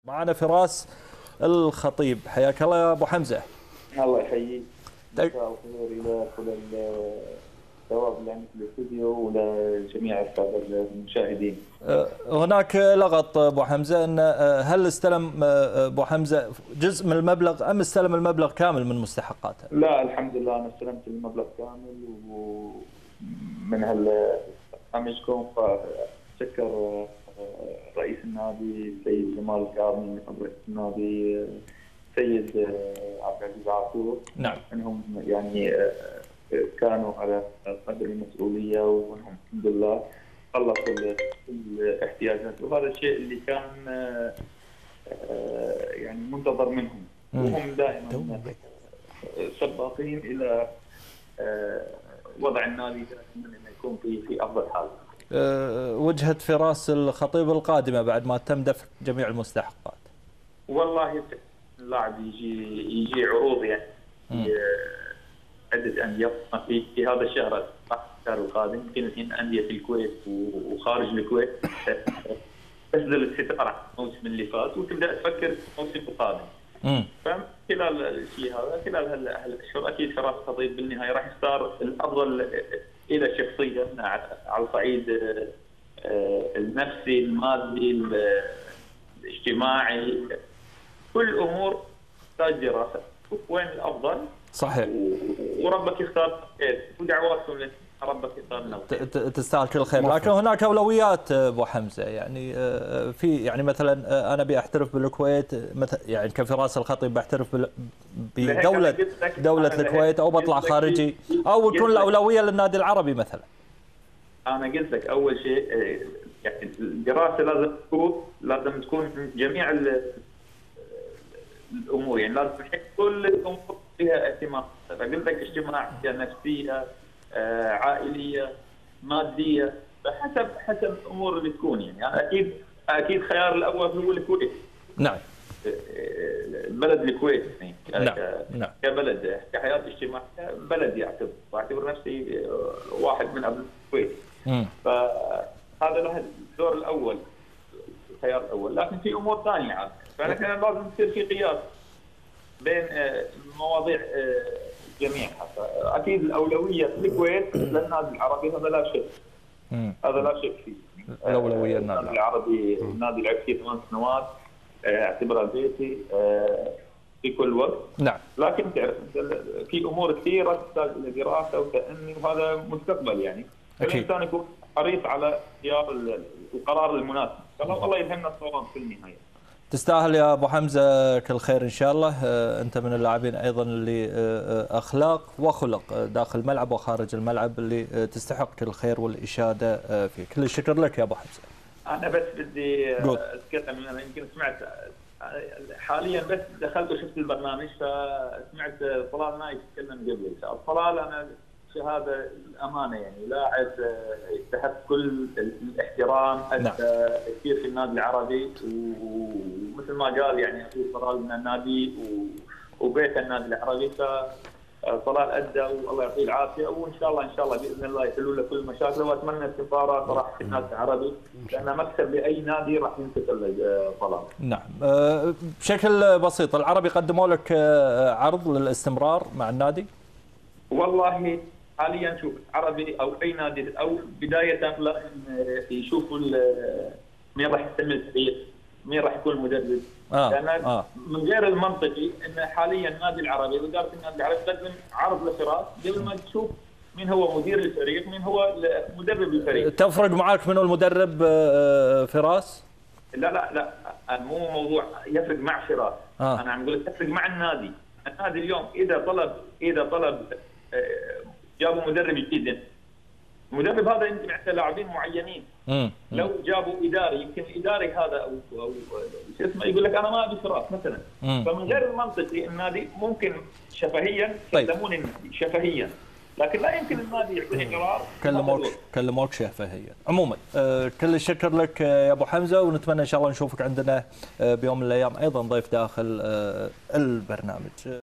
معنا فراس الخطيب، حياك الله يا ابو حمزه. الله يحييك. مساء الخير الى كل الشباب اللي عندك في الاستوديو ولجميع الساده المشاهدين. هناك لغط ابو حمزه، ان هل استلم ابو حمزه جزء من المبلغ ام استلم المبلغ كامل من مستحقاته؟ لا الحمد لله انا استلمت المبلغ كامل ومن برنامجكم، فشكر رئيس النادي السيد جمال الكاظمي، رئيس النادي السيد عبد العزيز عاشور. نعم. انهم يعني كانوا على قدر المسؤوليه، وانهم الحمد لله خلصوا الاحتياجات، وهذا الشيء اللي كان يعني منتظر منهم، وهم دائما سباقين الى وضع النادي دائما انه يكون في افضل حال. وجهة فراس الخطيب القادمة بعد ما تم دفع جميع المستحقات. والله اللاعب يجي عروض يعني عدة أندية في هذا الشهر القادم، يمكن الحين أندية في الكويت وخارج الكويت تسدل الستارة الموسم اللي فات وتبدأ تفكر في الموسم القادم. فخلال الشيء هذا، خلال هالاشهر اكيد فراس الخطيب بالنهايه راح يختار الافضل الى شخصيا على الصعيد النفسي، المادي، الاجتماعي، كل امور تحتاج دراسه، شوف وين الافضل. صحيح. وربك يختار خير، ودعواتكم ربك يختار لنا. تستاهل كل خير، لكن هناك اولويات ابو حمزه، يعني في يعني مثلا انا ابي احترف بالكويت، مثلا يعني كفراس الخطيب بحترف بدوله الكويت، او بطلع خارجي، او يكون الاولويه للنادي العربي مثلا. انا قلت لك اول شيء يعني الدراسه لازم تكون جميع الامور، يعني لازم كل الامور فيها اهتمام. فقلت لك اجتماعيه، نفسيه، عائليه، ماديه، حسب الامور اللي تكون. يعني اكيد خيار الاول هو الكويت. نعم. بلد الكويت يعني نعم. كبلد، كحياه اجتماعيه، بلدي واعتبر نفسي واحد من ابناء الكويت. فهذا له الدور الاول، الخيار الاول، لكن في امور ثانيه عاد، فنحن لازم يصير في قياس بين مواضيع جميعها. اكيد الاولويه في الكويت للنادي العربي، هذا لا شك. هذا لا شك فيه. الاولويه النادي العربي، النادي لعب فيه 8 سنوات، اعتبره بيتي في كل وقت. نعم. لكن تعرف في امور كثيره تحتاج الى دراسه وتأني، وهذا مستقبل يعني. الانسان يكون حريص على اختيار القرار المناسب، الله يلهمنا الصواب في النهايه. تستاهل يا ابو حمزه كل خير ان شاء الله. انت من اللاعبين ايضا اللي اخلاق وخلق داخل الملعب وخارج الملعب، اللي تستحق كل الخير والاشاده فيه. كل الشكر لك يا ابو حمزه. انا بس بدي اتكلم، انا يمكن سمعت حاليا، بس دخلت وشفت البرنامج فسمعت طلال نايف يتكلم قبل. طلال انا شهاده الامانه يعني لاعب يستحق كل الاحترام، ادى كثير في النادي العربي، ومثل ما قال يعني اخوي طلال من النادي وبيت النادي العربي، فطلال ادى والله يعطيه العافيه، وان شاء الله باذن الله يحلوا له كل مشاكله، واتمنى استمراره صراحه في النادي العربي، لانه مكسب لاي نادي راح ينكسر طلال. نعم. بشكل بسيط، العربي قدموا لك عرض للاستمرار مع النادي؟ والله حاليا شوف، عربي او اي نادي او بدايه لازم يشوفوا مين راح يستلم الفريق، مين راح يكون المدرب. لان من غير المنطقي ان حاليا النادي العربي، اداره النادي العربي تقدم عرض لفراس قبل ما تشوف مين هو مدير الفريق، مين هو مدرب الفريق. تفرق معك منو المدرب فراس؟ لا مو موضوع يفرق مع فراس. انا عم اقول لك تفرق مع النادي. النادي اليوم اذا طلب جابوا مدرب جديد، المدرب هذا يمكن عنده لاعبين معينين. لو جابوا اداري، يمكن الاداري هذا او شو اسمه يقول لك انا ما ابي فراس مثلا. فمن غير المنطقي النادي ممكن شفهيا يسلمون النادي شفهيا، لكن لا يمكن النادي يعطيه قرار. كلموك شفهيا. عموما كل الشكر لك يا ابو حمزه، ونتمنى ان شاء الله نشوفك عندنا بيوم من الايام ايضا ضيف داخل البرنامج.